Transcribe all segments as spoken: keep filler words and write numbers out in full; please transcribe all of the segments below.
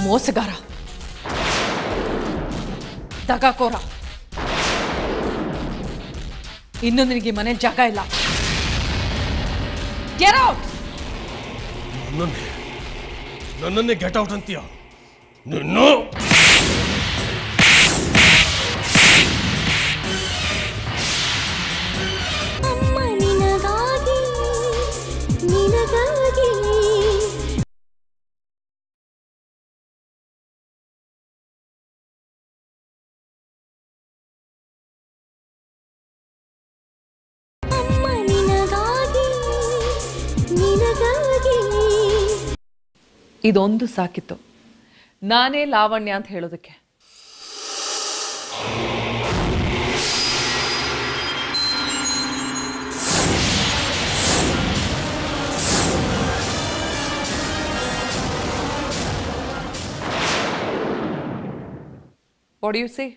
ಮೋಸಗಾರ, ದಗಾಕೋರ. ಇನ್ನು ನಿನಗೆ ಮನೇಲಿ ಜಾಗ ಇಲ್ಲ. Get out. ನನ್ನನ್ನೇ ನನ್ನನ್ನೇ ಗೆಟ್ ಔಟ್ ಅಂತೀಯ? ನಿನ್ನ ಇದೊಂದು ಸಾಕಿತ್ತು ನಾನೇ ಲಾವಣ್ಯ ಅಂತ ಹೇಳೋದಕ್ಕೆ. What do you say?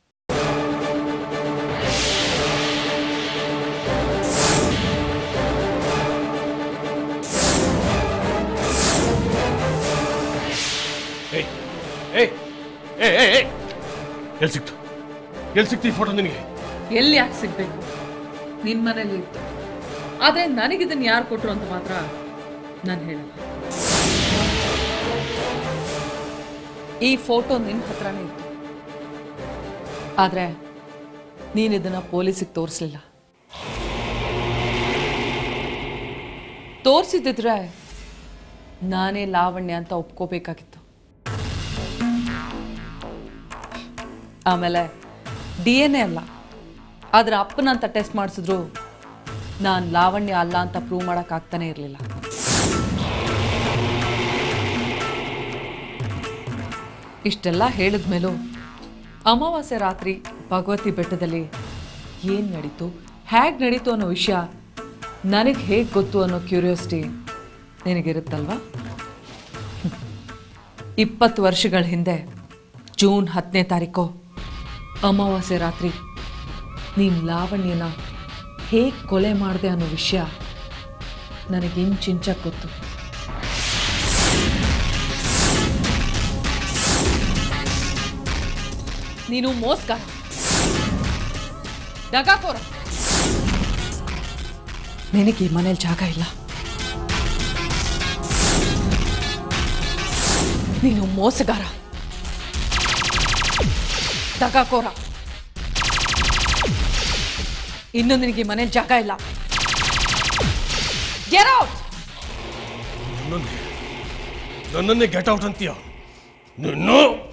ಎಲ್ಲಿ ಸಿಕ್ತು ಎಲ್ಲಿ ಸಿಕ್ತು ಈ ಫೋಟೋ ನಿನಗೆ? ಎಲ್ಲಿ ಯಾಕೆ ಸಿಗ್ಬೇಕು? ನಿನ್ ಮನೇಲಿ ಇತ್ತು. ಆದ್ರೆ ನನಗಿದನ್ನು ಯಾರು ಕೊಟ್ರು ಅಂತ ಮಾತ್ರ ನಾನು ಹೇಳಲ್ಲ. ಈ ಫೋಟೋ ನಿನ್ನ ಹತ್ರನೇ ಇತ್ತು, ಆದ್ರೆ ನೀನು ಇದನ್ನ ಪೊಲೀಸಿಗೆ ತೋರಿಸ್ಲಿಲ್ಲ. ತೋರಿಸಿದ್ರೆ ನಾನೇ ಲಾವಣ್ಯ ಅಂತ ಒಪ್ಕೋಬೇಕಾಗಿತ್ತು. ಆಮೇಲೆ ಡಿ ಎನ್ ಎ ಅಲ್ಲ, ಆದ್ರೆ ಅಪ್ಪನಂತ ಟೆಸ್ಟ್ ಮಾಡಿಸಿದ್ರು ನಾನು ಲಾವಣ್ಯ ಅಲ್ಲ ಅಂತ ಪ್ರೂವ್ ಮಾಡೋಕ್ಕಾಗ್ತಾನೆ ಇರಲಿಲ್ಲ. ಇಷ್ಟೆಲ್ಲ ಹೇಳಿದ್ಮೇಲೂ ಅಮಾವಾಸ್ಯೆ ರಾತ್ರಿ ಭಗವತಿ ಬೆಟ್ಟದಲ್ಲಿ ಏನು ನಡೀತು, ಹೇಗೆ ನಡೀತು ಅನ್ನೋ ವಿಷಯ ನನಗೆ ಹೇಗೆ ಗೊತ್ತು ಅನ್ನೋ ಕ್ಯೂರಿಯಾಸಿಟಿ ನಿನಗಿರುತ್ತಲ್ವಾ? ಇಪ್ಪತ್ತು ವರ್ಷಗಳ ಹಿಂದೆ ಜೂನ್ ಹತ್ತನೇ ತಾರೀಕು ಅಮಾವಾಸ್ಯೆ ರಾತ್ರಿ ನೀನು ಲಾವಣ್ಯನ ಹೇಗೆ ಕೊಲೆ ಮಾಡಿದೆ ಅನ್ನೋ ವಿಷಯ ನನಗೆ ಇಂಚಿಂಚಾಗಿ ಗೊತ್ತು. ನೀನು ಮೋಸ್ಗಾರ, ದಗಾಕೋರ. ನಿನಗೆ ಈ ಮನೇಲಿ ಜಾಗ ಇಲ್ಲ. ನೀನು ಮೋಸಗಾರ, ದಗಾಕೋರ. ಇನ್ನು ನಿನಗೆ ಮನೇಲಿ ಜಾಗ ಇಲ್ಲ. Get out. ನನ್ನನ್ನೇ ಗೆಟ್ ಔಟ್ ಅಂತೀಯ? ನಿನ್ನ